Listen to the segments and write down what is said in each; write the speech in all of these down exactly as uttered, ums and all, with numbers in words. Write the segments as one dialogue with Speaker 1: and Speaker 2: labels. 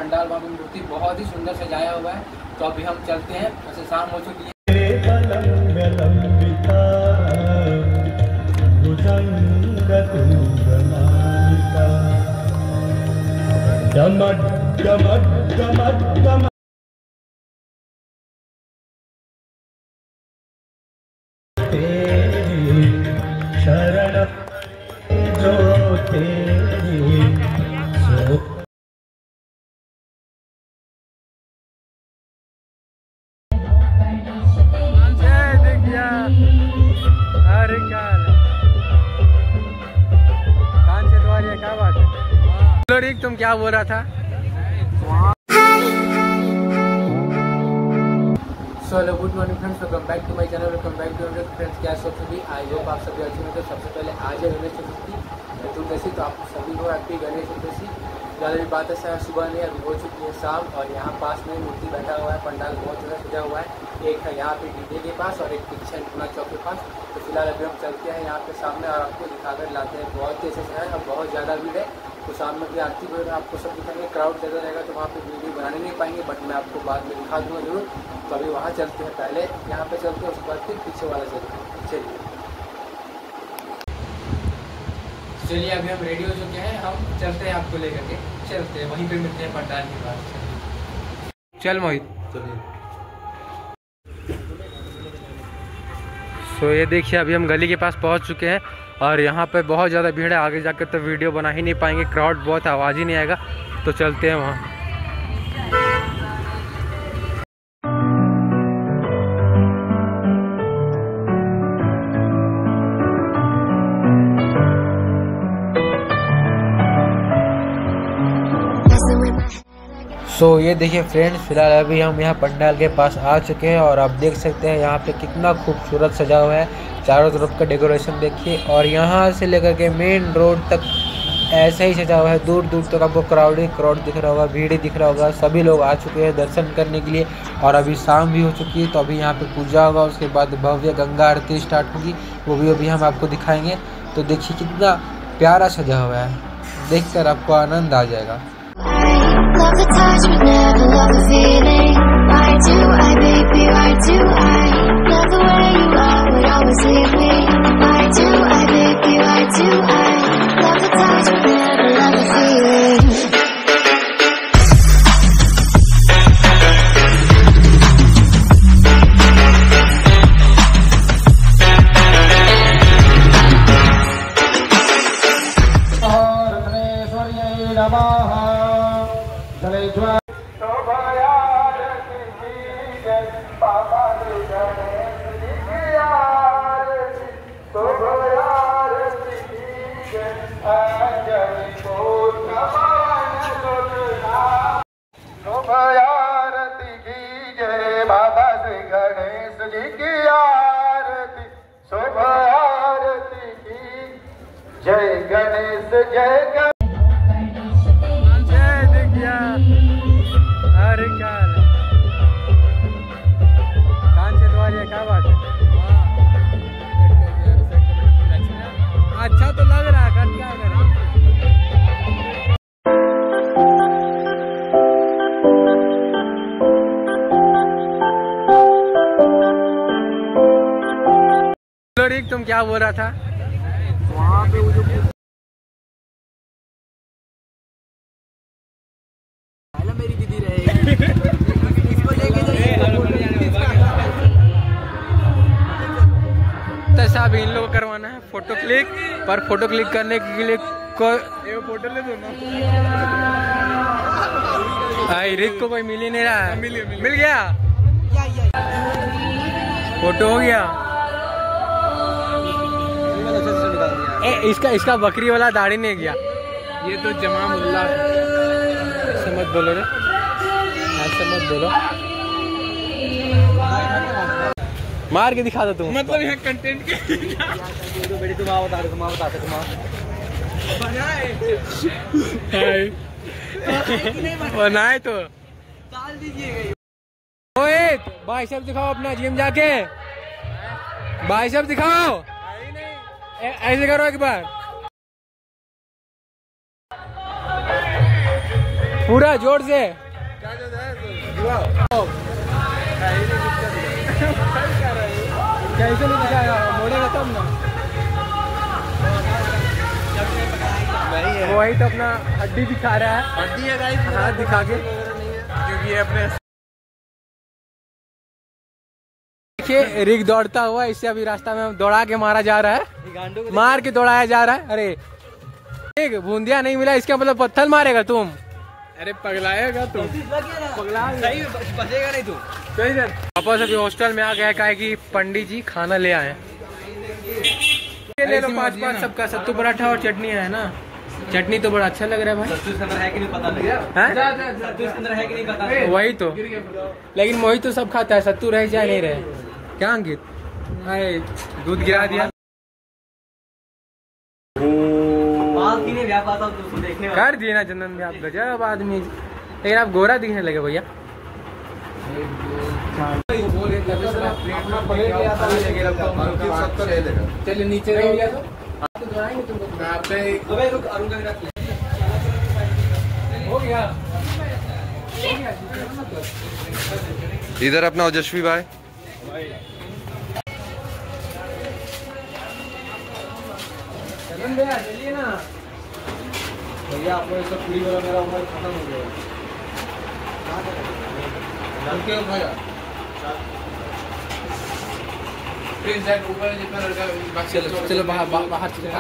Speaker 1: पंडाल वहाँ पे मूर्ति बहुत ही सुंदर सजाया हुआ है। तो अभी हम चलते हैं, वैसे शाम हो चुकी है।
Speaker 2: शरण जो तेरी सो
Speaker 3: अरे क्या कान से द्वार क्या बात है। लोरिक तुम क्या बोल रहा था?
Speaker 1: So hello good morning friends, welcome back to my channel, welcome back to our friends. क्या सब सभी आई होप आप सभी अच्छे होंगे। सबसे पहले आज है गणेश चतुर्थी चतुर्दशी, तो आप सभी को हैप्पी गणेश चतुर्थी। ज़्यादा भी बात है शायद सुबह नहीं, अभी हो चुकी है शाम और यहाँ पास में मूर्ति बैठा हुआ है। पंडाल बहुत ज़्यादा सजा हुआ है, एक है यहाँ पे डीजे के पास और एक पीछे पुना चौक के पास। तो फिलहाल अभी हम चलते हैं यहाँ पे सामने और आपको दिखाकर लाते हैं। बहुत ही अच्छे से है, अब बहुत ज़्यादा भीड़ है। तो सामने की आरती वगैरह आपको सब दिखाएंगे, क्राउड ज़्यादा रहेगा तो वहाँ पे वीडियो बनाने नहीं पाएंगे, बट मैं आपको बाद में दिखा दूँगा जरूर। तो अभी वहाँ चलते हैं, पहले यहाँ पे चलते हैं उसके बाद फिर पीछे वाला चलते हैं। चलिए चलिए अभी हम रेडी हो चुके हैं, हम चलते हैं आपको लेकर के, चलते हैं वहीं पे मिलते हैं पंडाल के पास।
Speaker 3: चल मोहित
Speaker 1: चलिए।
Speaker 3: सो ये देखिए अभी हम गली के पास पहुंच चुके हैं और यहाँ पे बहुत ज़्यादा भीड़ है। आगे जाकर तो वीडियो बना ही नहीं पाएंगे, क्राउड बहुत, आवाज़ ही नहीं आएगा। तो चलते हैं वहाँ। सो so, ये देखिए फ्रेंड्स, फिलहाल अभी हम यहाँ पंडाल के पास आ चुके हैं और आप देख सकते हैं यहाँ पे कितना खूबसूरत सजा हुआ है। चारों तरफ का डेकोरेशन देखिए और यहाँ से लेकर के मेन रोड तक ऐसा ही सजा हुआ है। दूर दूर तक आपको क्राउड ही क्राउड दिख रहा होगा, भीड़ ही दिख रहा होगा। सभी लोग आ चुके हैं दर्शन करने के लिए और अभी शाम भी हो चुकी है। तो अभी यहाँ पे पूजा होगा, उसके बाद भव्य गंगा आरती स्टार्ट होगी, वो भी अभी हम आपको दिखाएंगे। तो देखिए कितना प्यारा सजा हुआ है, देखकर आपको आनंद आ जाएगा।
Speaker 4: Love the touch but never love the feeling. Why do I, baby, why do I love the way you are would always leave me? Why do I, baby, why do I love the touch but never love the feeling?
Speaker 2: जय गणेश जय गणेश।
Speaker 3: अरे क्या कान से द्वार क्या बात है। अच्छा तो लग रहा है, कर क्या करें। लोरिक तुम क्या बोल रहा था? वहाँ पे वो जो मेरी दीदी रहेगी इसको लेके जाइए। तैसा भी इन लोगों करवाना है फोटो क्लिक, पर फोटो क्लिक करने के लिए को ये फोटो ले दो ना। आई रिक को कोई मिल ही नहीं रहा है। मिल, मिल, मिल गया, फोटो हो गया। ए, इसका इसका बकरी वाला दाढ़ी नहीं गया। ये तो जमा मुल्ला ऐसे मत बोलो रे, ऐसे मत बोलो, मार के दिखा दो तुम। मतलब यहाँ कंटेंट के बेटी तुम आओ बता तुम आओ बता तुम आओ बनाए तो डाल दीजिएगा। ओए भाई साहब दिखाओ अपना जिम जाके, भाई साहब दिखाओ, ऐसे करो एक बार।
Speaker 1: पूरा जोर से। कैसे नहीं दिखाएगा, मोड़ेगा तब ना। वही तो अपना हड्डी दिखा रहा है।
Speaker 3: हड्डी है गाइस,
Speaker 1: हाँ दिखा के,
Speaker 3: क्योंकि ये अपने
Speaker 1: देखिए रिग दौड़ता हुआ, इससे अभी रास्ता में दौड़ा के मारा जा रहा है, मार के दौड़ाया जा रहा है। अरे एक बूंदिया नहीं मिला, इसका मतलब पत्थर मारेगा तुम। अरे पगलाएगा तुम, पगला सही बचेगा नहीं तुम। सही सर वापस अभी हॉस्टल में आ गया, कहा कि पंडित जी खाना ले आए। ले लो पाँच पाँच सबका, सत्तू पराठा और चटनी है ना। चटनी तो बड़ा अच्छा लग रहा है भाई। सत्तू इसके अंदर है कि नहीं पता नहीं, सत्तू इसके अंदर है कि नहीं पता। वही तो, लेकिन मोहित तो सब खाता है, सत्तू रह जाए नहीं रहे। क्या अंकित, दूध गिरा दिया। कर दिए ना चंदन भी, आप गजब आदमी, लेकिन आप गोरा दिखने लगे भैया। चलिए नीचे रह गया तो हो गया।
Speaker 5: इधर अपना ओजस्वी भाई,
Speaker 1: चलिए ना भैया, आपको ऐसा पूरी वाला मेरा उम्र खत्म हो गया। चलो चलो बाहर बाहर चलो।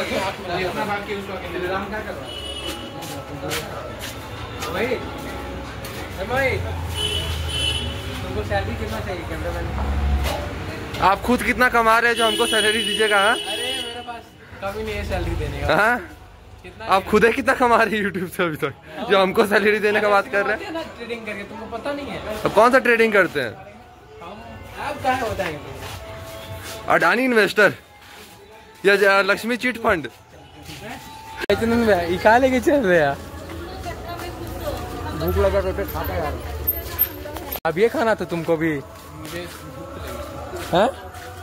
Speaker 1: तुमको सैलरी कितना चाहिए कैमरामैन?
Speaker 5: आप खुद कितना कमा रहे हैं जो हमको सैलरी दीजिएगा? हाँ?
Speaker 1: अरे मेरे पास कभी नहीं है सैलरी देने का।
Speaker 5: हाँ? आप खुद ही कितना कमा रही है यूट्यूब से अभी तक, जो हमको सैलरी देने का बात कर रहे हैं?
Speaker 1: ट्रेडिंग करके, तुमको पता नहीं है?
Speaker 5: तो कौन सा ट्रेडिंग करते हैं?
Speaker 1: आप क्या होता है?
Speaker 5: अडानी इन्वेस्टर या लक्ष्मी चिट फंड?
Speaker 1: इका लेके चल रहे यार, भूख लगा तो खाता यार। अब ये खाना तो तुमको भी है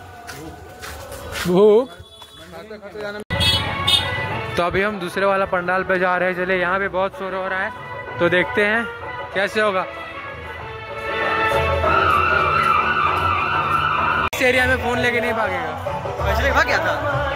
Speaker 1: भूख। तो अभी हम दूसरे वाला पंडाल पे जा रहे हैं। चले, यहाँ पे बहुत शोर हो रहा है, तो देखते हैं कैसे होगा। इस एरिया में फोन लेके नहीं भागेगा।
Speaker 3: वैसे भाग गया था।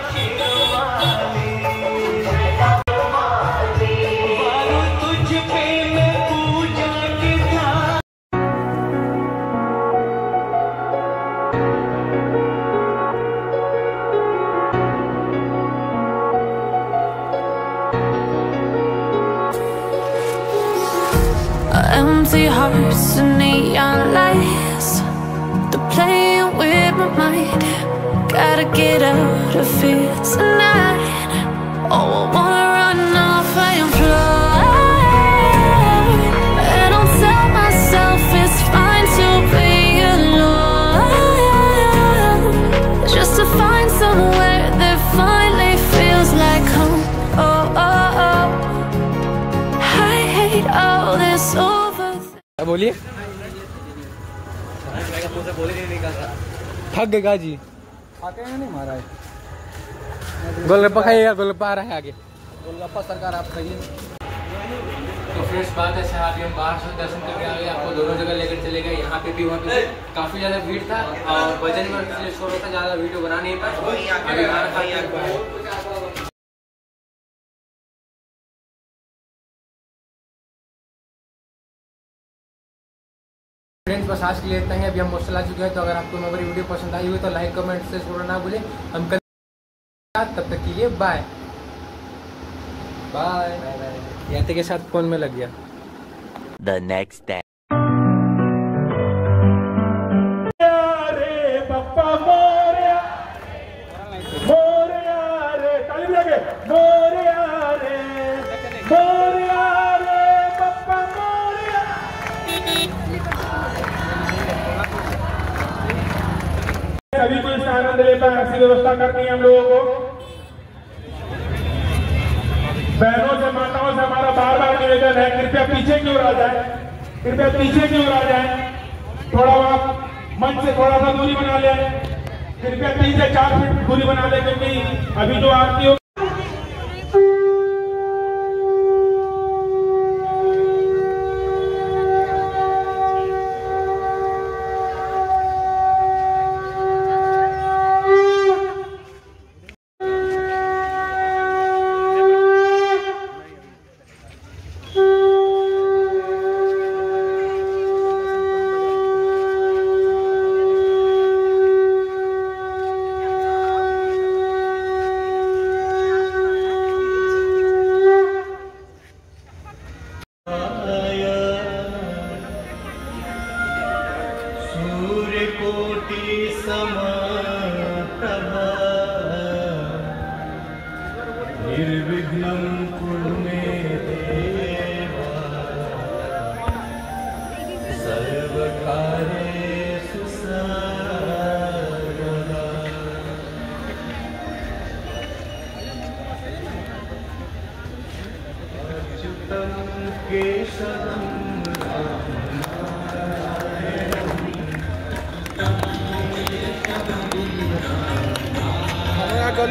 Speaker 6: Empty hearts and neon lights, they're playing with my mind. Gotta get out of here tonight. Oh, I wanna run off and fly, and I'll tell myself it's fine to be alone, just to find somewhere that finally feels like home. Oh, oh, oh, I hate all this over.
Speaker 1: बोलिए, थक गए जी, खाते हैं नहीं महाराज। गोलगप्पा खाइएगा, गोलगप्पा आ रहा है आगे, गोलगप्पा सरकार आप खाइए। तो फ्रेंड्स बात ऐसा है, अभी हम बाहर से दर्शन करके आ गए, आपको दोनों जगह लेकर चले गए। यहाँ पे भी वहाँ पे काफी ज्यादा भीड़ था और वजन में शोर होता, ज्यादा वीडियो बना नहीं पाए। अभी खाना खाइए। फ्रेंड्स बस आज के लिए इतना ही। अभी हम हॉस्टल आ चुके हैं, तो अगर आपको हमारी वीडियो पसंद आई हुई तो लाइक कमेंट से छोड़ना ना भूलें। हम कल, तब तक के लिए बाय बाय बाय। याते के साथ फोन में लग गया।
Speaker 7: The next day.
Speaker 2: सभी को इसका आनंद ले पाए, ऐसी व्यवस्था करनी है हम लोगों को। बहनों से, माताओं से हमारा बार बार निवेदन है, कृपया पीछे की ओर आ जाए, कृपया पीछे की ओर आ जाए। थोड़ा वक्त मंच से थोड़ा सा दूरी बना लें, कृपया तीन से चार फीट दूरी बना लें, क्योंकि अभी जो आरती हो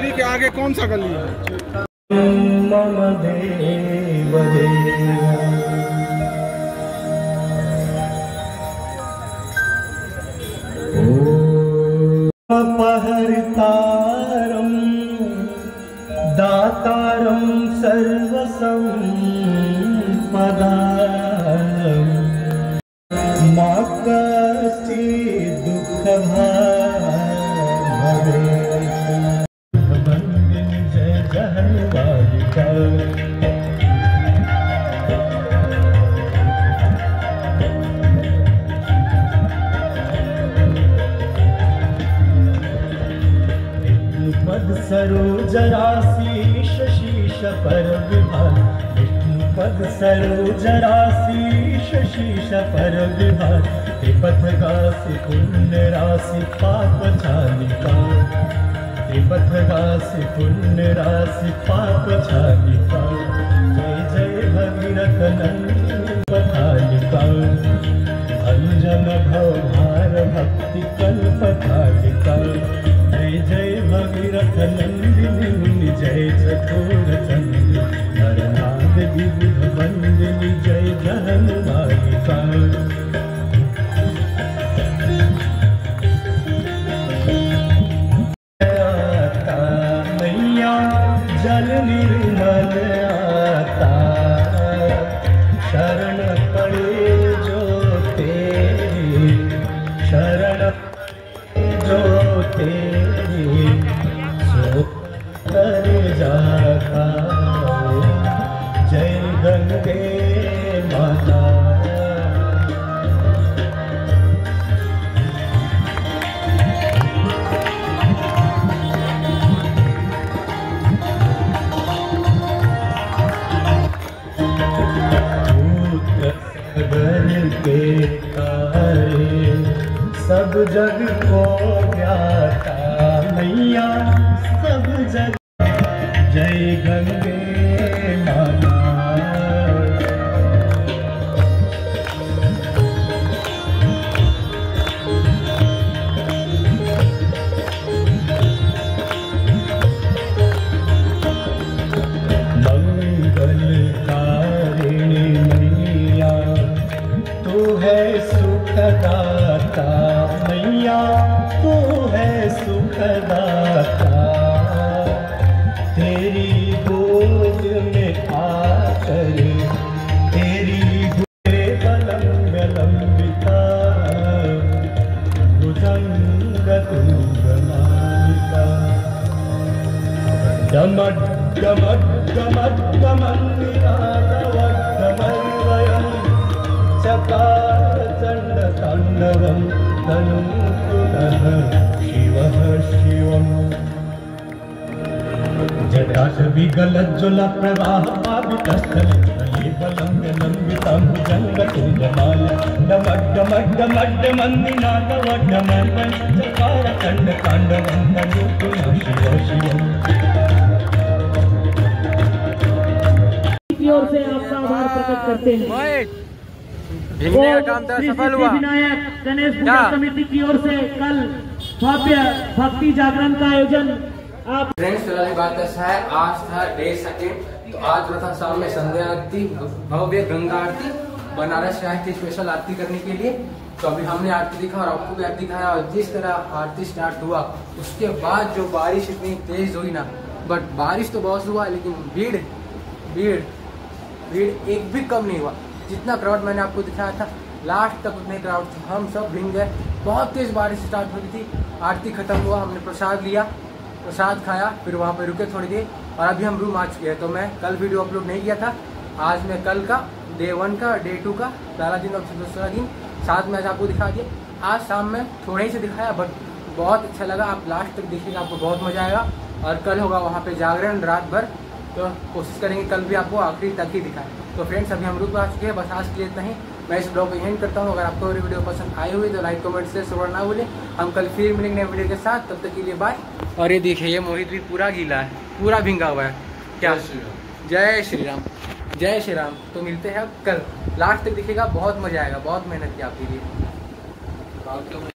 Speaker 2: गली के आगे कौन सा गली है?
Speaker 8: मम देव अपहर्तारं दातारं सर्वसम्पदां मा कश्चित् दुःखभाग् भवेत्। बंदिनी जय जहन्वालिका पद सरोजराशीष शीश पर विभाग विष्णु पद सरोजराशीष शीश पर विभाग त्रिपथगासी पुण्य राशि पाप छालिका त्रिपथगासी पुण्य राशि पाप छालिका जय जय भगीरथ नंदिनी पथालिका भंजन भवभार भक्ति कल्पथालिका जय जय भगीरथ नंदिनी जय चकोर चंद्र नरनाद विविध वंदिनी जय जहन्वालिका आता मैया जल निर्मल आता शरण पड़े जो तेरे शरण जो तेरे कर जाता जय गंगे माता। पुत्र सागर के तारे सब जग को ज्ञाता मैया सब जग जय गंगे माता। मंगलकारिणी मैया तू है सुखदाता मैया तू है सुखदाता तेरी गोद में आकर तेरी गुरे बलंग लंबिता भुजंग तुंगमालिका डमड डमड डमड डमन्निनादवड्डमर्वयं चकार चंड तांडवं तनु पुनः शिवः शिवम् जटाशविगलज्ज्वल प्रवाह पावितस्थले बलं लंबितं भुजङ्गतुङ्गमाल डमड्डमड्डमड्डमन्निनादवड्डमर्वं चकार चंड तांडवं तनु पुनः शिवः शिवम्।
Speaker 9: की ओर से आपका आभार प्रकट करते हैं।
Speaker 1: भिंगने का काम तो सफल हुआ।
Speaker 9: विनायक गणेश पूजा समिति की ओर से कल भव्य भक्ति जागरण का आयोजन आप
Speaker 1: फ्रेंड्स वाली बात ऐसा है, आज था डे सेकेंड, तो आज जो था शाम में संध्या आरती भव्य गंगा आरती बनारस से आए थे स्पेशल आरती करने के लिए। तो अभी हमने आरती दिखा और आपको भी आरती दिखाया और जिस तरह आरती स्टार्ट हुआ उसके बाद जो बारिश इतनी तेज हुई ना, बट बारिश तो बहुत हुआ लेकिन भीड़ भीड़ भीड़ एक भी कम नहीं हुआ। जितना क्राउड मैंने आपको दिखाया था लास्ट तक उतने क्राउड थे, हम सब भीग गए। बहुत तेज बारिश स्टार्ट हो गई थी, आरती खत्म हुआ, हमने प्रसाद लिया, प्रसाद खाया, फिर वहाँ पे रुके थोड़ी देर और अभी हम रूम आ चुके हैं। तो मैं कल वीडियो अपलोड नहीं किया था, आज मैं कल का डे वन का डे टू का पहला दिन और दूसरा दिन साथ में आज आपको दिखा दिया। आज शाम में थोड़ा ही से दिखाया बट बहुत अच्छा लगा, आप लास्ट तक देखिएगा, आपको बहुत मजा आएगा। और कल होगा वहाँ पे जागरण रात भर, तो कोशिश करेंगे कल भी आपको आखिरी तक ही दिखाएं। तो फ्रेंड्स अभी हम रूम आ चुके हैं, बस आज के लिए इतना ही। मैं इस ब्लॉग को एंड करता हूँ। अगर आपको मेरी वीडियो पसंद आई हुई तो लाइक कमेंट से शुरू ना भूलें। हम कल फिर मिलेंगे नए वीडियो के साथ, तब तक के लिए बाय। और ये देखिए ये मोहित भी पूरा गीला है, पूरा भींगा हुआ है। क्या जय श्री राम, जय श्री राम। तो मिलते हैं अब कल, लास्ट तक दिखेगा, बहुत मजा आएगा, बहुत मेहनत की आपके लिए।